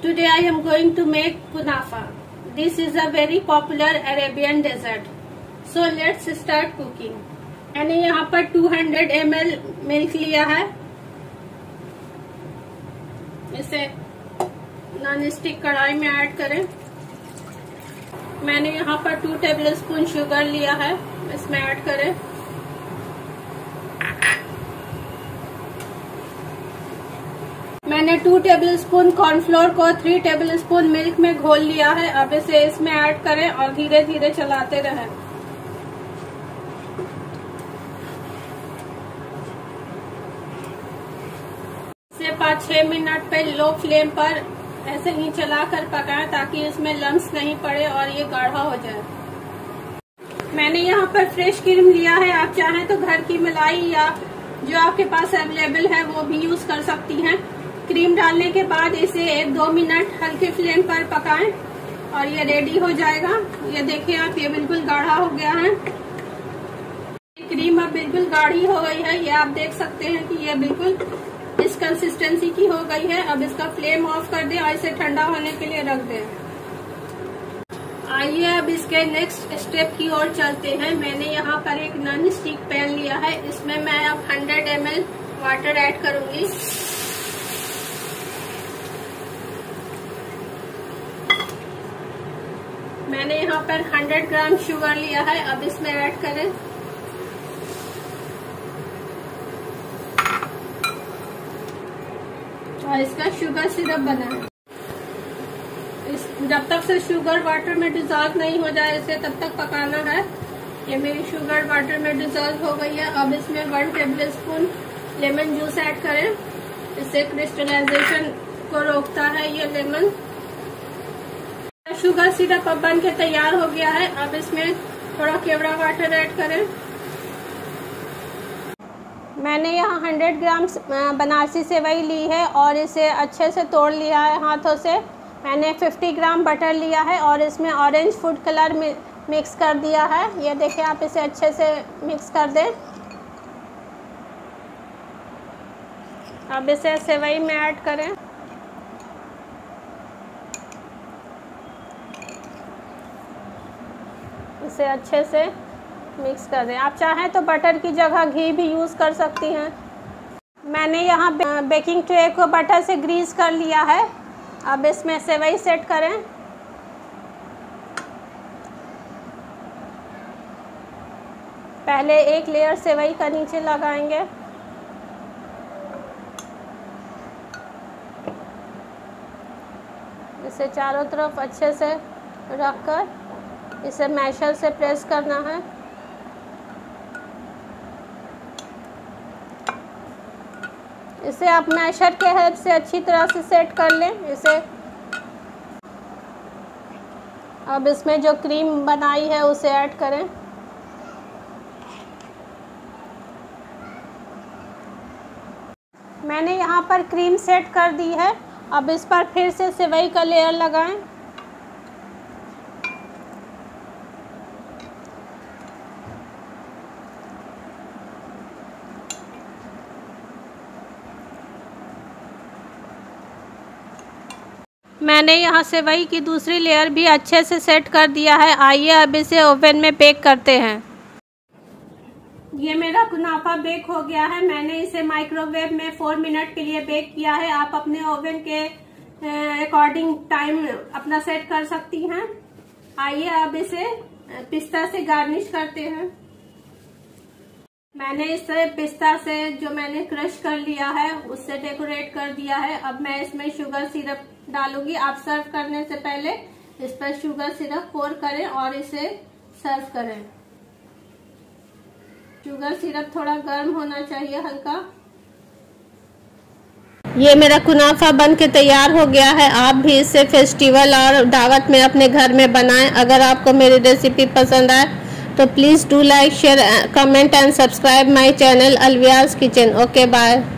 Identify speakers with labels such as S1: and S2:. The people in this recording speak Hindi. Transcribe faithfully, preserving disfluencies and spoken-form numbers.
S1: Today I am going to make kunafa. This is a very popular Arabian dessert. So let's start cooking. मैंने यहाँ पर दो सौ एम एल मिल्क लिया है. इसे नॉन स्टिक कढ़ाई में ऐड करें. मैंने यहाँ पर टू टेबल स्पून शुगर लिया है, इसमें ऐड करें. मैंने टू टेबल स्पून कॉर्नफ्लोर को थ्री टेबल स्पून मिल्क में घोल लिया है. अब इसे इसमें ऐड करें और धीरे धीरे चलाते रहें. इसे पाँच छह मिनट पे लो फ्लेम पर ऐसे ही चलाकर पकाएं ताकि इसमें लम्स नहीं पड़े और ये गाढ़ा हो जाए. मैंने यहाँ पर फ्रेश क्रीम लिया है. आप चाहें तो घर की मलाई या जो आपके पास अवेलेबल है वो भी यूज कर सकती हैं. क्रीम डालने के बाद इसे एक दो मिनट हल्के फ्लेम पर पकाएं और ये रेडी हो जाएगा. ये देखिए आप, ये बिल्कुल गाढ़ा हो गया है. क्रीम अब बिल्कुल गाढ़ी हो गई है. ये आप देख सकते हैं कि ये बिल्कुल इस कंसिस्टेंसी की हो गई है. अब इसका फ्लेम ऑफ कर दें और इसे ठंडा होने के लिए रख दें. आइए अब इसके नेक्स्ट स्टेप की ओर चलते हैं. मैंने यहाँ पर एक नॉन स्टिक पैन लिया है. इसमें मैं अब सौ एम एल वाटर ऐड करूंगी. मैंने यहाँ पर सौ ग्राम शुगर लिया है. अब इसमें ऐड करें. और इसका शुगर सिरप बना है. इस जब तक से शुगर वाटर में डिजॉल्व नहीं हो जाए इसे तब तक पकाना है. ये मेरी शुगर वाटर में डिजॉल्व हो गई है. अब इसमें one tablespoon lemon juice add करें. इससे क्रिस्टलाइजेशन को रोकता है ये लेमन. शुगर सिरप अब बन के तैयार हो गया है. अब इसमें थोड़ा केवड़ा वाटर ऐड करें. मैंने यहाँ सौ ग्राम बनारसी सेवई ली है और इसे अच्छे से तोड़ लिया है हाथों से. मैंने पचास ग्राम बटर लिया है और इसमें ऑरेंज फूड कलर मिक्स कर दिया है. ये देखिए आप, इसे अच्छे से मिक्स कर दें. अब इसे सेवई में ऐड करें. इसे अच्छे से मिक्स कर दें. आप चाहें तो बटर की जगह घी भी यूज़ कर सकती हैं. मैंने यहाँ बेकिंग ट्रे को बटर से ग्रीस कर लिया है. अब इसमें सेवई सेट करें. पहले एक लेयर सेवई का नीचे लगाएंगे. इसे चारों तरफ अच्छे से रखकर इसे मैशर से प्रेस करना है. इसे आप मैशर के हेल्प से अच्छी तरह से सेट कर लें. इसे अब इसमें जो क्रीम बनाई है उसे ऐड करें. मैंने यहाँ पर क्रीम सेट कर दी है. अब इस पर फिर से सेवई का लेयर लगाएं. मैंने यहाँ सेवई की दूसरी लेयर भी अच्छे से सेट कर दिया है. आइए अब इसे ओवन में बेक करते हैं. ये मेरा कुनाफा बेक हो गया है. मैंने इसे माइक्रोवेव में फोर मिनट के लिए बेक किया है. आप अपने ओवन के अकॉर्डिंग टाइम अपना सेट कर सकती हैं. आइए अब इसे पिस्ता से गार्निश करते हैं. मैंने इसे पिस्ता से जो मैंने क्रश कर लिया है उससे डेकोरेट कर दिया है. अब मैं इसमें शुगर सिरप डालूंगी. आप सर्व करने से पहले इस पर शुगर सिरप पोर करें और इसे सर्व करें. शुगर सिरप थोड़ा गर्म होना चाहिए, हल्का. ये मेरा कुनाफा बन के तैयार हो गया है. आप भी इसे फेस्टिवल और दावत में अपने घर में बनाएं. अगर आपको मेरी रेसिपी पसंद आए तो please do like, share, comment and subscribe my channel अलवियाज किचन. Okay, bye.